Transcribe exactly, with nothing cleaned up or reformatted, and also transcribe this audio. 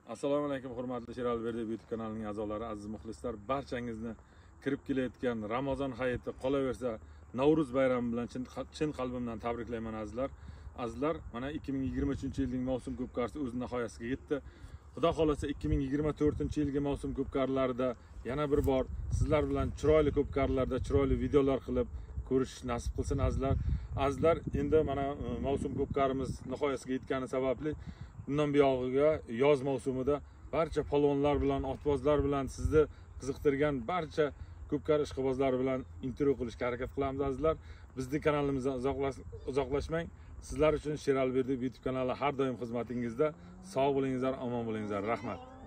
Assalomu alaykum, hurmatli Sherali Berdiyev YouTube kanalining a'zolari, aziz muxlislar, barchangizni kirib kelayotgan Ramazon hayiti, qolaversa Navro'z bayrami bilan chin, chin qalbimdan tabriklayman azizlar. Azizlar, mana ikki ming yigirma uchinchi yilning mavsum ko'pkarisi o'z nihoyasiga yetdi. Xudo xolasa ikki ming yigirma to'rtinchi yilgi mavsum ko'pkarlarida yana bir bor sizlar bilan chiroyli ko'pkarlarda chiroyli videolar qilib ko'rish nasib qilsin azizlar. Azizlar, endi mana mavsum ko'pkarimiz nihoyasiga yetgani sababli bundan buyog'iga yoz mavsumida barcha polvonlar bilan, otbozlar bilan sizni qiziqtirgan barcha ko'pkar ishqibozlar bilan intervyu qilishga harakat qilamiz azizlar. Bizning kanalimizdan uzoqlashmang. Sizlar uchun Sherali Berdiyev YouTube kanali har doim xizmatingizda. Sog' bo'lingizlar, omon bo'lingizlar. Rahmat.